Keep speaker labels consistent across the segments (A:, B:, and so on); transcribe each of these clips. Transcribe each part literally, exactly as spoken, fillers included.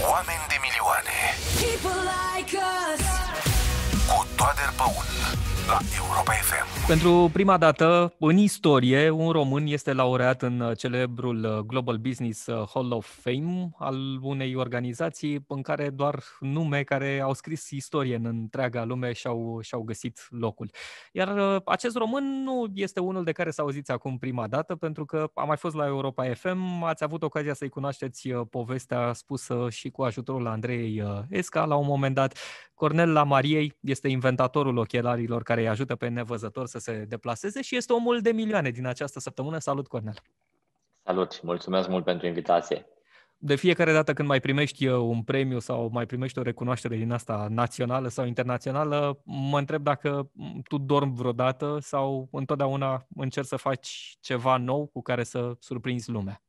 A: Oameni de milioane. Like cu Toader Păun la Europa F M.
B: Pentru prima dată în istorie, un român este laureat în celebrul Global Business Hall of Fame al unei organizații în care doar nume care au scris istorie în întreaga lume și-au, și-au găsit locul. Iar acest român nu este unul de care să auziți acum prima dată, pentru că a mai fost la Europa F M, ați avut ocazia să-i cunoașteți povestea spusă și cu ajutorul Andrei Esca la un moment dat. Cornel Lamariei este inventatorul ochelarilor care îi ajută pe nevăzători să se deplaseze și este omul de milioane din această săptămână. Salut, Cornel!
C: Salut! Mulțumesc mult pentru invitație!
B: De fiecare dată când mai primești un premiu sau mai primești o recunoaștere din asta națională sau internațională, mă întreb dacă tu dormi vreodată sau întotdeauna încerci să faci ceva nou cu care să surprinzi lumea.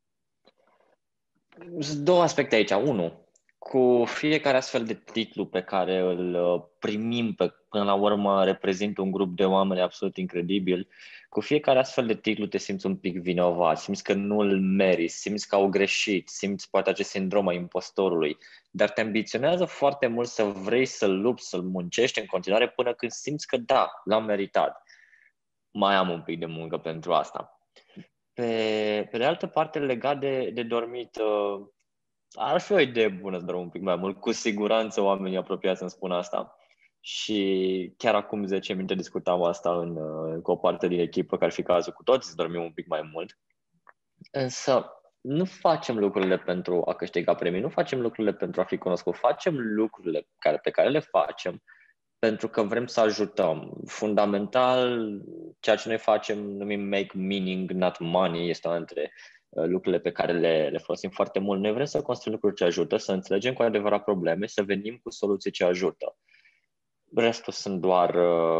C: Sunt două aspecte aici. Unu, cu fiecare astfel de titlu pe care îl primim, pe, până la urmă reprezintă un grup de oameni absolut incredibil, cu fiecare astfel de titlu te simți un pic vinovat, simți că nu îl meriți, simți că au greșit, simți poate acest sindrom al impostorului, dar te ambiționează foarte mult să vrei să-l lupți, să-l muncești în continuare până când simți că da, l-am meritat. Mai am un pic de muncă pentru asta. Pe, pe de altă parte, legat de, de dormit, uh, ar fi o idee bună să dorm un pic mai mult. Cu siguranță oamenii apropiați îmi spun asta. Și chiar acum zece minute discutam asta în, cu o parte din echipă, că ar fi cazul cu toți să dormim un pic mai mult. Însă nu facem lucrurile pentru a câștiga premii, nu facem lucrurile pentru a fi cunoscut, facem lucrurile care, pe care le facem pentru că vrem să ajutăm. Fundamental, ceea ce noi facem numim make meaning, not money, este una dintre lucrurile pe care le, le folosim foarte mult. Noi vrem să construim lucruri ce ajută, să înțelegem cu adevărat probleme, să venim cu soluții ce ajută. Restul sunt doar,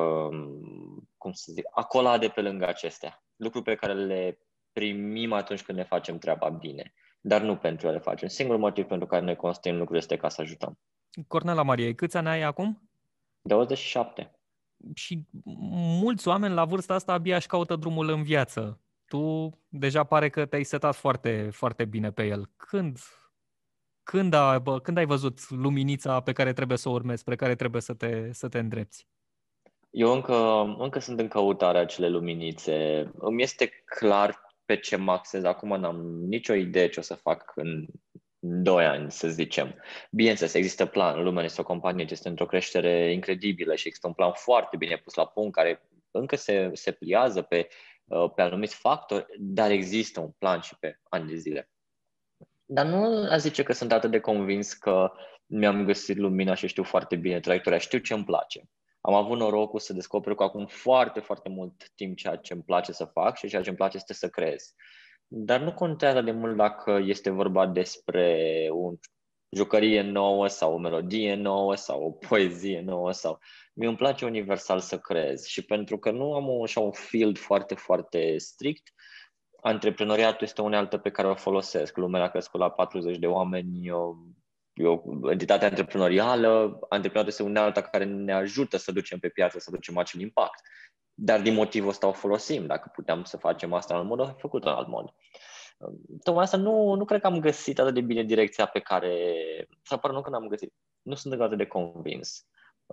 C: cum să zic, acolade pe lângă acestea. Lucruri pe care le primim atunci când ne facem treaba bine, dar nu pentru a le facem. Singurul motiv pentru care noi construim lucruri este ca să ajutăm.
B: Cornel Lamariei, câți ani ai acum?
C: douăzeci și șapte.
B: Și mulți oameni la vârsta asta abia își caută drumul în viață. Tu deja pare că te-ai setat foarte, foarte bine pe el. Când, când, a, bă, când ai văzut luminița pe care trebuie să o urmezi, spre care trebuie să te, să te îndrepți?
C: Eu încă, încă sunt în căutarea acele luminițe. Îmi este clar pe ce mă axez. Acum n-am nicio idee ce o să fac în doi ani, să zicem. Bineînțeles, există plan. Lumea este o companie ce este într-o creștere incredibilă și există un plan foarte bine pus la punct care încă se, se pliază pe pe anumiți factori, dar există un plan și pe ani de zile. Dar nu aș zice că sunt atât de convins că mi-am găsit lumina și știu foarte bine traiectoria, știu ce îmi place. Am avut norocul să descoper că acum foarte, foarte mult timp ceea ce îmi place să fac și ceea ce îmi place este să creez. Dar nu contează de mult dacă este vorba despre o jucărie nouă sau o melodie nouă sau o poezie nouă sau... Mie îmi place universal să creez și pentru că nu am așa un field foarte, foarte strict, antreprenoriatul este o unealtă pe care o folosesc. Lumea a crescut la patruzeci de oameni, e o entitate antreprenorială, antreprenoriatul este unealta care ne ajută să ducem pe piață, să ducem acel impact. Dar din motivul ăsta o folosim. Dacă puteam să facem asta în alt mod, o fi făcut în alt mod. Tocmai asta nu, nu cred că am găsit atât de bine direcția pe care... Sau pără nu că n-am găsit. Nu sunt atât de convins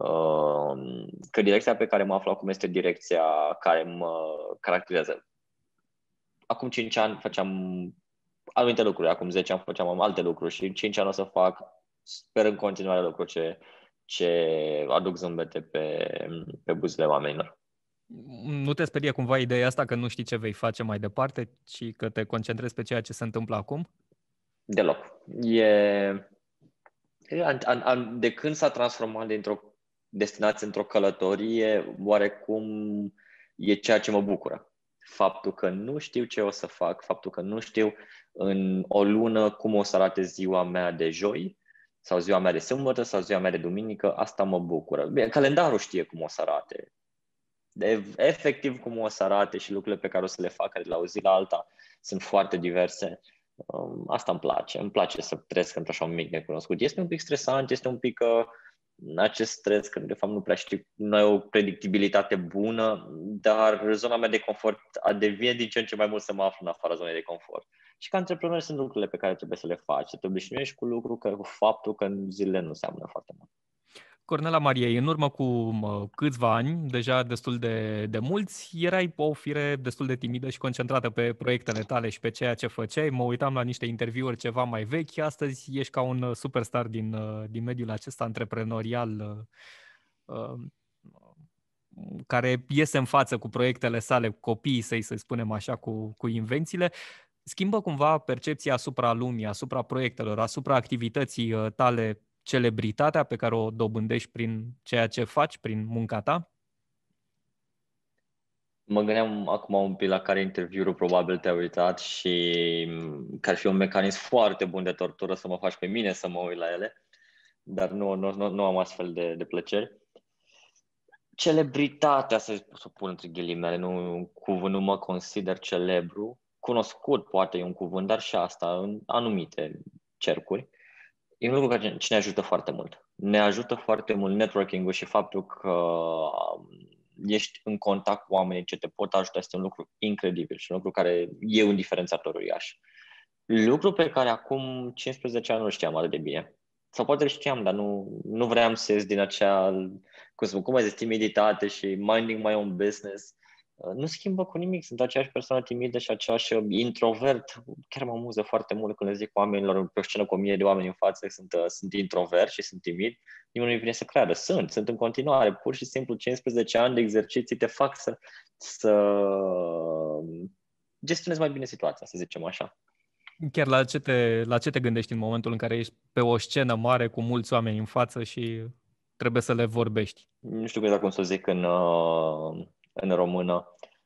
C: că direcția pe care mă aflu acum este direcția care mă caracterizează. Acum cinci ani făceam anumite lucruri, acum zece ani făceam alte lucruri și în cinci ani o să fac, sper în continuare, lucruri ce, ce aduc zâmbete pe, pe buzele oamenilor.
B: Nu te sperie cumva ideea asta că nu știi ce vei face mai departe, ci că te concentrezi pe ceea ce se întâmplă acum?
C: Deloc. E... De când s-a transformat dintr-o destinație într-o călătorie, oarecum e ceea ce mă bucură. Faptul că nu știu ce o să fac, faptul că nu știu în o lună cum o să arate ziua mea de joi sau ziua mea de sâmbătă sau ziua mea de duminică, asta mă bucură. Bine, calendarul știe cum o să arate. De, efectiv cum o să arate și lucrurile pe care o să le fac de la o zi la alta sunt foarte diverse. Asta îmi place. Îmi place să trăiesc într-așa un mic necunoscut. Este un pic stresant, este un pic... Uh, acest stres, că de fapt nu prea știu, nu ai o predictibilitate bună, dar zona mea de confort a devenit din ce în ce mai mult să mă aflu în afara zonei de confort. Și ca antreprenor sunt lucrurile pe care trebuie să le faci, să te obișnuiești cu lucru, că, cu faptul că în zilele nu seamănă foarte mult.
B: Cornela Mariei, în urmă cu mă, câțiva ani, deja destul de, de mulți, erai o fire destul de timidă și concentrată pe proiectele tale și pe ceea ce făceai. Mă uitam la niște interviuri ceva mai vechi. Astăzi ești ca un superstar din, din mediul acesta antreprenorial uh, care iese în față cu proiectele sale, cu copiii săi, să spunem așa, cu, cu invențiile. Schimbă cumva percepția asupra lumii, asupra proiectelor, asupra activității tale, celebritatea pe care o dobândești prin ceea ce faci, prin munca ta?
C: Mă gândeam acum un pic la care interviul probabil te-ai uitat și că ar fi un mecanism foarte bun de tortură să mă faci pe mine să mă uit la ele, dar nu, nu, nu, nu am astfel de, de plăceri. Celebritatea, să o pun între ghilimele, nu cuvânt, nu mă consider celebru. Cunoscut poate e un cuvânt, dar și asta în anumite cercuri. E un lucru care ne ajută foarte mult. Ne ajută foarte mult networking-ul și faptul că ești în contact cu oamenii ce te pot ajuta este un lucru incredibil și un lucru care e un diferențiator uriaș. Lucru pe care acum cincisprezece ani nu știam atât de bine. Sau poate știam, dar nu, nu vreau să ies din acea, cum să spun, cum ai zis, timiditate și minding my own business. Nu schimbă cu nimic, sunt aceeași persoană timidă și aceeași introvert. Chiar mă amuză foarte mult când le zic oamenilor pe o scenă cu o mie de oameni în față că sunt, sunt introvert și sunt timid. Nimeni nu vine să creadă. Sunt, sunt în continuare. Pur și simplu cincisprezece ani de exerciții te fac să, să gestionezi mai bine situația, să zicem așa.
B: Chiar la ce, te, la ce te gândești în momentul în care ești pe o scenă mare cu mulți oameni în față și trebuie să le vorbești?
C: Nu știu exact cum să zic în, în română.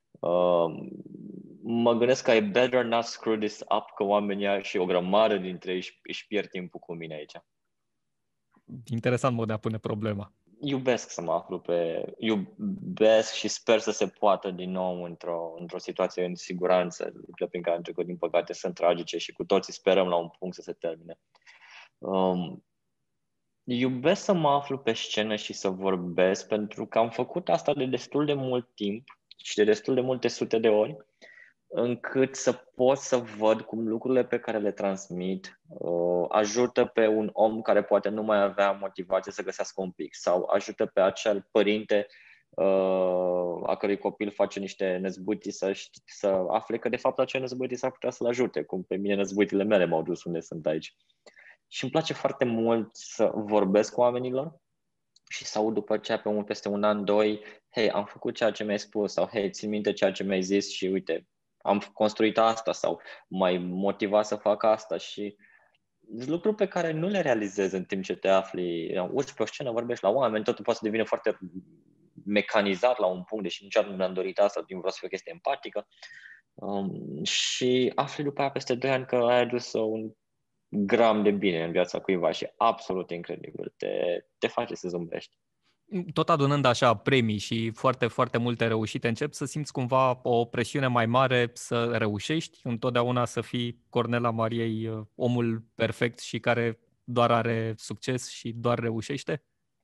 C: Mă gândesc că I better not screw this up, că oamenii și o grămadă dintre ei își, își pierd timpul cu mine aici.
B: Interesant mod de a pune problema.
C: Iubesc să mă aflu pe... Iubesc și sper să se poată din nou într-o, într-o situație în siguranță. Lucrurile prin care am trecut, din păcate, sunt tragice și cu toții sperăm la un punct să se termine. Um, iubesc să mă aflu pe scenă și să vorbesc, pentru că am făcut asta de destul de mult timp și de destul de multe sute de ori, încât să pot să văd cum lucrurile pe care le transmit uh, ajută pe un om care poate nu mai avea motivație să găsească un pic sau ajută pe acel părinte uh, a cărui copil face niște năzbâtii să, ști, să afle că de fapt acele năzbâtii s-ar putea să-l ajute, cum pe mine năzbâtile mele m-au dus unde sunt aici. Și îmi place foarte mult să vorbesc cu oamenilor și să aud după aceea pe un, peste un an, doi, hei, am făcut ceea ce mi-ai spus sau hei, țin minte ceea ce mi-ai zis și uite, am construit asta sau m-ai motivat să fac asta și lucruri pe care nu le realizezi în timp ce te afli, urci pe o scenă, vorbești la oameni, totul poate să devine foarte mecanizat la un punct, deși niciodată nu mi-am dorit asta, din vreau să fie o chestie empatică um, și afli după aia peste doi ani că ai adus un gram de bine în viața cuiva și absolut incredibil, te, te face să zâmbești.
B: Tot adunând așa premii și foarte, foarte multe reușite, încep să simți cumva o presiune mai mare să reușești, întotdeauna să fii Cornela Mariei omul perfect și care doar are succes și doar reușește?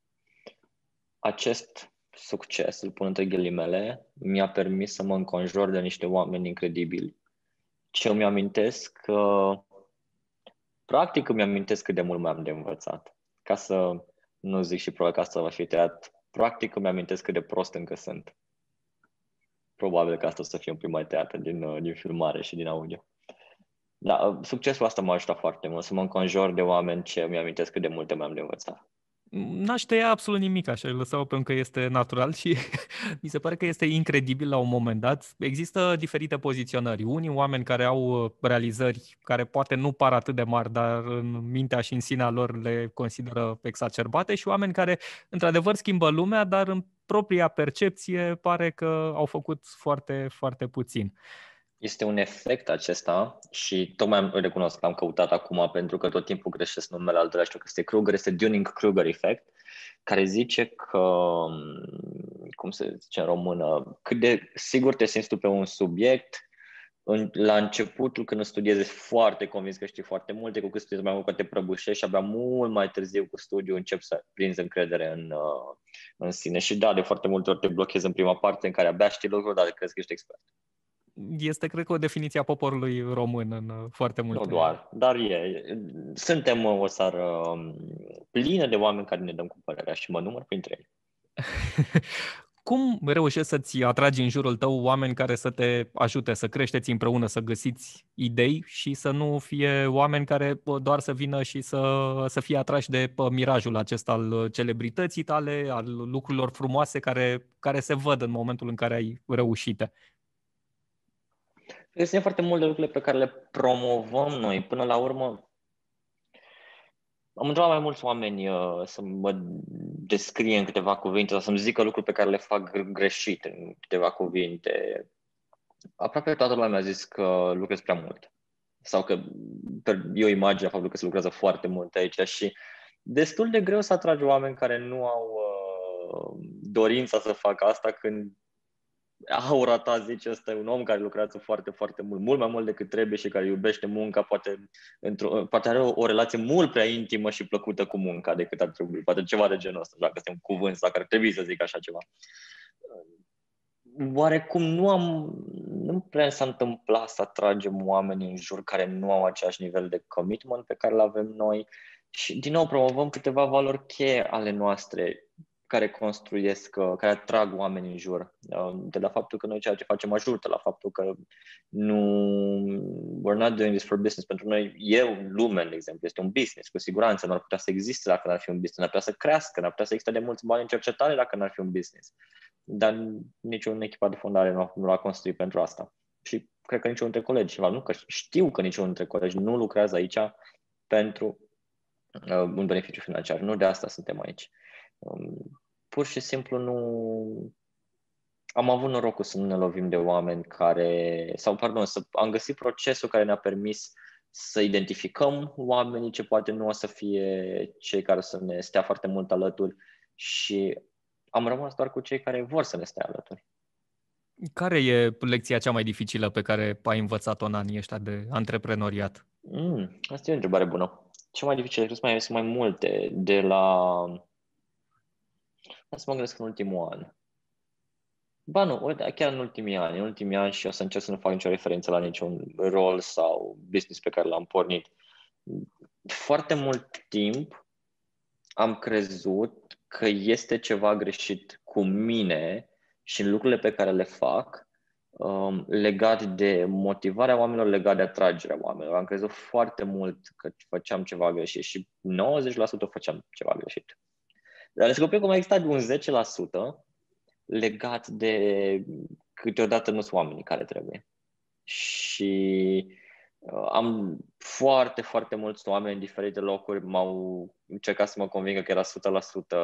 B: Acest
C: succes, îl pun între ghilimele, mi-a permis să mă înconjur de niște oameni incredibili. Ce îmi amintesc că, practic îmi amintesc cât de mult mai am de învățat. Ca să nu zic și probabil că asta va fi tăiat, practic îmi amintesc cât de prost încă sunt. Probabil că asta o să fie un pic mai tăiată din, din filmare și din audio. Da, succesul asta m-a ajutat foarte mult, să mă înconjur de oameni ce îmi amintesc cât de multe mai am de învățat.
B: N-aș tăia absolut nimic, așa, îl lăsau pentru că este natural și mi se pare că este incredibil la un moment dat. Există diferite poziționări. Unii oameni care au realizări care poate nu par atât de mari, dar în mintea și în sinea lor le consideră exacerbate și oameni care într-adevăr schimbă lumea, dar în propria percepție pare că au făcut foarte, foarte puțin.
C: Este un efect acesta și tocmai îl recunosc că am căutat acum pentru că tot timpul greșesc numele al doilea, știu că este Kruger, este Dunning-Kruger effect, care zice că, cum se zice în română, cât de sigur te simți tu pe un subiect, în, la începutul, când studiezi, ești foarte convins că știi foarte multe, cu cât studiezi mai mult, că te prăbușești și abia mult mai târziu cu studiu începi să prinzi încredere în, uh, în sine. Și da, de foarte multe ori te blochezi în prima parte în care abia știi lucruri, dar crezi că ești expert.
B: Este, cred că, o definiție a poporului român în uh, foarte multe...
C: Nu doar, dar e. Suntem o țară plină de oameni care ne dăm cu părerea și mă număr printre ei.
B: Cum reușești să-ți atragi în jurul tău oameni care să te ajute să creșteți împreună, să găsiți idei și să nu fie oameni care doar să vină și să, să fie atrași de mirajul acesta al celebrității tale, al lucrurilor frumoase care, care se văd în momentul în care ai reușite?
C: Este foarte mult de lucrurile pe care le promovăm noi. Până la urmă, am întrebat mai mulți oameni uh, să mă descrie în câteva cuvinte sau să-mi zică lucruri pe care le fac greșit în câteva cuvinte. Aproape toată lumea mi-a zis că lucrez prea mult sau că e o imagine a faptului că se lucrează foarte mult aici și destul de greu să atragi oameni care nu au uh, dorința să facă asta când aura ta, zice, ăsta e un om care lucrează foarte, foarte mult, mult mai mult decât trebuie și care iubește munca, poate, într-o, poate are o, o relație mult prea intimă și plăcută cu munca decât ar trebui, poate ceva de genul ăsta, dacă este un cuvânt sau care trebuie să zic așa ceva. Oarecum nu am, nu prea s-a întâmplat să atragem oameni în jur care nu au același nivel de commitment pe care îl avem noi și, din nou, promovăm câteva valori cheie ale noastre care construiesc, care atrag oameni în jur. De la faptul că noi ceea ce facem ajută, la faptul că nu, we're not doing this for business. Pentru noi, eu, Lumen, de exemplu, este un business, cu siguranță. Nu ar putea să existe dacă n-ar fi un business, nu ar putea să crească, nu ar putea să existe de mulți bani în cercetare dacă n-ar fi un business. Dar niciun echipă de fondare nu, nu l-a construit pentru asta. Și cred că niciunul dintre colegi, nu că știu că niciunul dintre colegi nu lucrează aici pentru uh, un beneficiu financiar. Nu de asta suntem aici. Um, pur și simplu nu... Am avut norocul să nu ne lovim de oameni care... Sau, pardon, să am găsit procesul care ne-a permis să identificăm oamenii ce poate nu o să fie cei care să ne stea foarte mult alături și am rămas doar cu cei care vor să ne stea alături.
B: Care e lecția cea mai dificilă pe care ai învățat-o în anii ăștia de antreprenoriat?
C: Mm, asta e o întrebare bună. Ce mai dificil, cred că mai sunt mai multe. De la... Hai să mă gândesc în ultimul an. Ba nu, uite, chiar în ultimii ani, în ultimii ani și o să încerc să nu fac nicio referință la niciun rol sau business pe care l-am pornit. Foarte mult timp am crezut că este ceva greșit cu mine și în lucrurile pe care le fac um, legat de motivarea oamenilor, legat de atragerea oamenilor. Am crezut foarte mult că făceam ceva greșit și nouăzeci la sută făceam ceva greșit. Dar descoperit că mai exista un zece la sută legat de câteodată nu sunt oamenii care trebuie. Și uh, am foarte, foarte mulți oameni în diferite locuri m-au încercat să mă convingă că era o sută la sută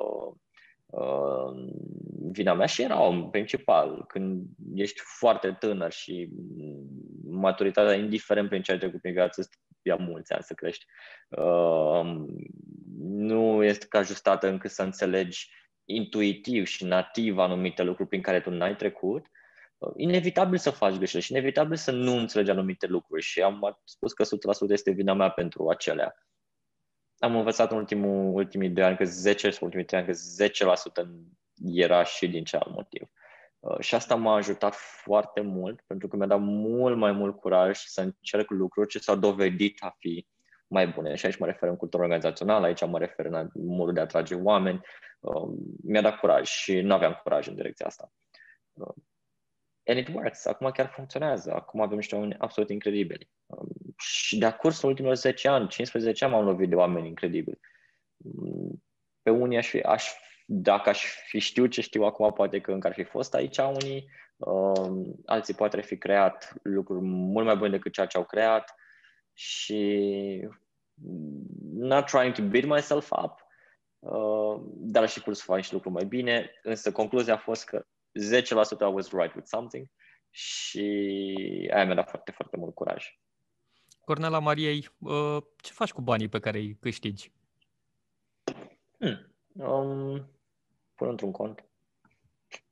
C: uh, vina mea și era în principal. Când ești foarte tânăr și maturitatea, indiferent prin ce ai trecut prin viață, ia mulți ani să crești. Uh, nu este ajustată încât să înțelegi intuitiv și nativ anumite lucruri prin care tu n-ai trecut, inevitabil să faci greșeli și inevitabil să nu înțelegi anumite lucruri și am spus că o sută la sută este vina mea pentru acelea. Am învățat în ultimul, ultimii doi ani că zece sau ultimii trei ani că zece la sută era și din cealalt motiv. Și asta m-a ajutat foarte mult pentru că mi-a dat mult mai mult curaj să încerc lucruri ce s-au dovedit a fi mai bune. Și aici mă refer în cultură organizațională, aici mă refer în modul de a atrage oameni. Mi-a dat curaj și nu aveam curaj în direcția asta. And it works. Acum chiar funcționează. Acum avem niște oameni absolut incredibili. Și de-a cursul ultimilor zece ani, cincisprezece ani m-am lovit de oameni incredibili. Pe unii aș fi, aș, dacă aș fi știut ce știu acum, poate că încă ar fi fost aici unii. Alții poate ar fi creat lucruri mult mai bune decât ceea ce au creat. Și not trying to beat myself up, uh, dar și cum să fac și lucruri mai bine, însă concluzia a fost că zece la sută I was right with something și aia mi-a dat foarte, foarte mult curaj.
B: Cornela Mariei, uh, ce faci cu banii pe care îi câștigi?
C: Hmm. Um, pun într-un cont.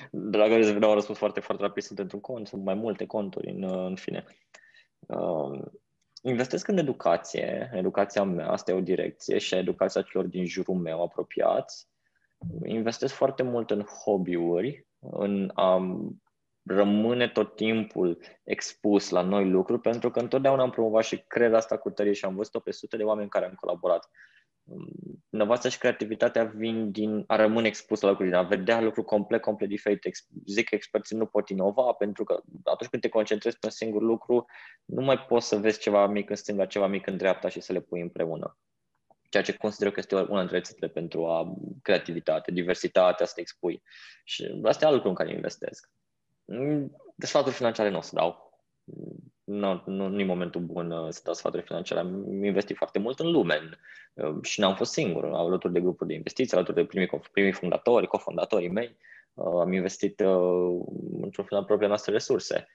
C: Dacă vreți vreau un răspuns foarte, foarte rapid, sunt într-un cont, sunt mai multe conturi, în, în fine. Uh, investesc în educație, educația mea, asta e o direcție, și educația celor din jurul meu apropiați. Investesc foarte mult în hobby-uri, în a rămâne tot timpul expus la noi lucruri, pentru că întotdeauna am promovat și cred asta cu tărie și am văzut-o pe sute de oameni care am colaborat. Inovația și creativitatea vin din a rămâne expus la lucruri, din a vedea lucruri complet, complet diferite. Zic că experții nu pot inova, pentru că atunci când te concentrezi pe un singur lucru, nu mai poți să vezi ceva mic în stânga, ceva mic în dreapta și să le pui împreună. Ceea ce consider că este una dintre rețetele pentru a creativitate, diversitatea, să te expui. Și asta e alt lucru în care investesc. De sfaturi financiare nu o să dau. Nu, nu, nu e momentul bun să dau sfaturi financiare. Am investit foarte mult în Lumen și n-am fost singur. Alături de grupuri de investiții, alături de primii, primii fondatori, cofondatorii mei. Am investit într-un fel în propriile noastre resurse.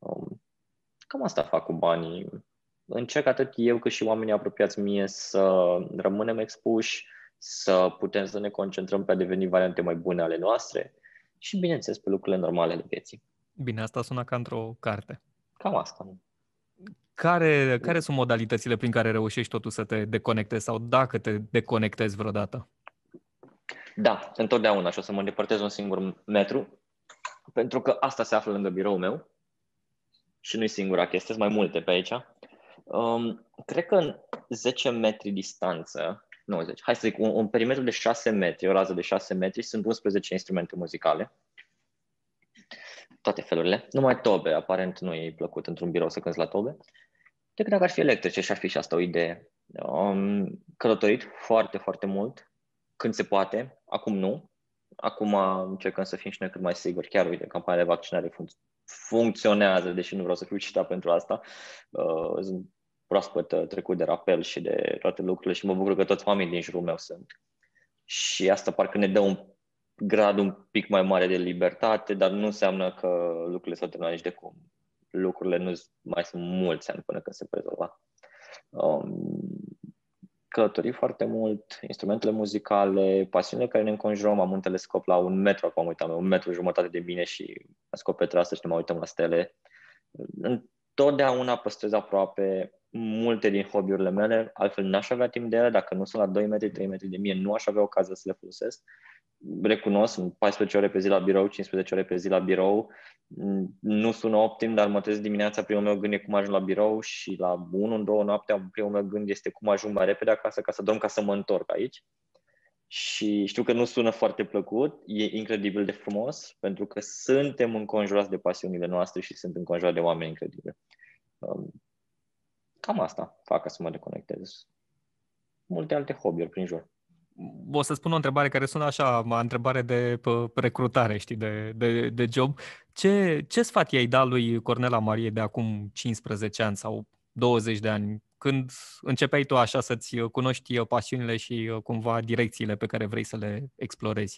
C: Cam asta fac cu banii. Încerc atât eu cât și oamenii apropiați mie să rămânem expuși, să putem să ne concentrăm pe a deveni variante mai bune ale noastre și, bineînțeles, pe lucrurile normale ale vieții.
B: Bine, asta sună ca într-o carte.
C: Cam asta.
B: Care, care sunt modalitățile prin care reușești totuși să te deconectezi sau dacă te deconectezi vreodată?
C: Da, întotdeauna și o să mă îndepărtez un singur metru, pentru că asta se află lângă biroul meu și nu-i singura chestie, sunt mai multe pe aici. Um, cred că în zece metri distanță, nu zece, hai să zic, un, un perimetru de șase metri, o rază de șase metri, sunt unsprezece instrumente muzicale. Toate felurile. Numai tobe, aparent nu e plăcut într-un birou să cânti la tobe. Cred că dacă ar fi electrice și ar fi și asta o idee. Um, călătorit foarte, foarte mult, când se poate, acum nu. Acum încercăm să fim și noi cât mai siguri. Chiar, uite, campania de vaccinare func- funcționează, deși nu vreau să fiu citat pentru asta. Uh, sunt proaspăt trecut de rapel și de toate lucrurile și mă bucur că toți oamenii din jurul meu sunt. Și asta parcă ne dă un grad un pic mai mare de libertate, dar nu înseamnă că lucrurile s-au terminat nici de cum. Lucrurile nu mai sunt mulți ani până când se pot rezolva. Um, călătorii foarte mult, instrumentele muzicale, pasiunile care ne înconjurăm. Am un telescop la un metru, acum uitam, un metru jumătate de mine și scop pe trasă și ne mai uităm la stele. Întotdeauna păstrez aproape multe din hobby-urile mele, altfel n-aș avea timp de ele. Dacă nu sunt la doi metri, trei metri de mine, nu aș avea ocazia să le folosesc. Recunosc, sunt paisprezece ore pe zi la birou, cincisprezece ore pe zi la birou. Nu sună optim, dar mă trezesc dimineața, primul meu gând e cum ajung la birou și la unu, două noaptea, primul meu gând este cum ajung mai repede acasă ca să dorm, ca să mă întorc aici. Și știu că nu sună foarte plăcut, e incredibil de frumos, pentru că suntem înconjurați de pasiunile noastre și sunt înconjurați de oameni incredibili. Cam asta fac ca să mă deconectez. Multe alte hobby-uri prin jur.
B: O să spun o întrebare care sună așa, o întrebare de recrutare, știi, de, de, de job. Ce, ce sfat i-ai dat lui Cornela Marie de acum cincisprezece ani sau douăzeci de ani, când începeai tu așa să-ți cunoști pasiunile și cumva direcțiile pe care vrei să le explorezi?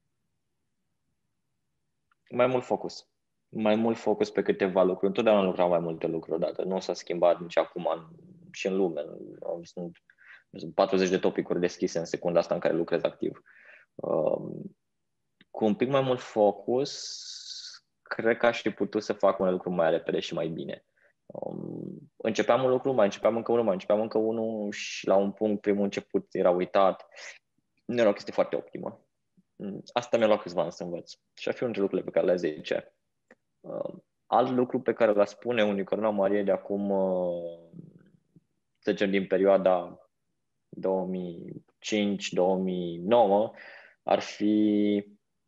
C: Mai mult focus. Mai mult focus pe câteva lucruri. Întotdeauna lucram mai multe lucruri odată. Nu s-a schimbat nici acum în, și în lume. Sunt Sunt patruzeci de topicuri deschise în secunda asta în care lucrez activ. Um, cu un pic mai mult focus, cred că aș fi putut să fac unele lucruri mai repede și mai bine. Um, începeam un lucru, mai începeam încă unul, mai începeam încă unul și la un punct, primul început era uitat. Nu era o chestie foarte optimă. Asta mi-a luat câțiva ani să învăț. Și ar fi unul dintre lucrurile pe care le zice. Um, alt lucru pe care l-a spune unui Cornela Marie de acum, uh, să zicem, din perioada două mii cinci două mii nouă ar fi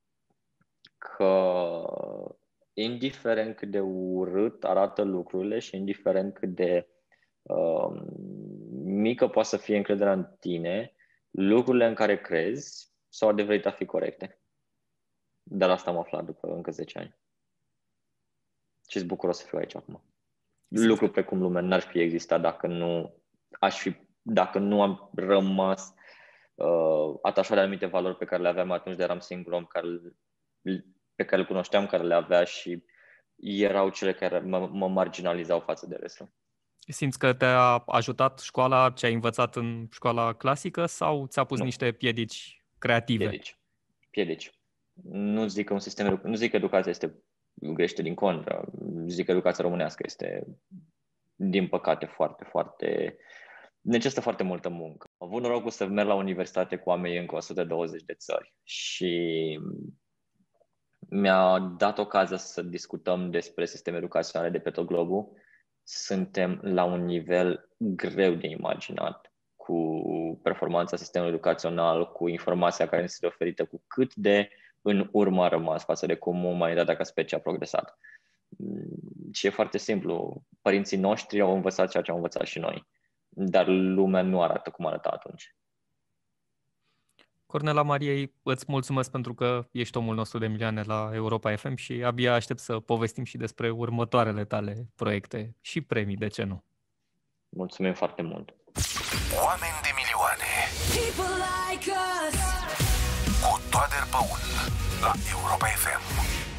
C: că indiferent cât de urât arată lucrurile și indiferent cât de uh, mică poate să fie încrederea în tine, lucrurile în care crezi s-au adeverit a fi corecte. Dar asta am aflat după încă zece ani. Și sunt bucuros să fiu aici acum. Lucru precum Lumen n-ar fi existat dacă nu aș fi dacă nu am rămas uh, atașat de anumite valori pe care le aveam atunci de eram singur om care, pe care le cunoșteam, care le avea și erau cele care mă, mă marginalizau față de restul.
B: Simți că te-a ajutat școala, ce ai învățat în școala clasică sau ți-a pus
C: Nu.
B: niște piedici creative?
C: Piedici. Piedici. Nu zic că un sistem, nu zic că educația este greșită, din contră. Zic că educația românească este, din păcate, foarte, foarte... necesită foarte multă muncă. Am avut norocul să merg la universitate cu oameni încă o sută douăzeci de țări și mi-a dat ocazia să discutăm despre sisteme educaționale de pe tot globul. Suntem la un nivel greu de imaginat cu performanța sistemului educațional, cu informația care ne este oferită, cu cât de în urmă a rămas față de cum umanitatea ca specie a progresat. Și e foarte simplu. Părinții noștri au învățat ceea ce au învățat și noi, dar lumea nu arată cum arăta atunci.
B: Cornela Mariei, îți mulțumesc pentru că ești omul nostru de milioane la Europa F M și abia aștept să povestim și despre următoarele tale proiecte și premii, de ce nu?
C: Mulțumim foarte mult!
A: Oameni de milioane cu Toader Păun la Europa F M.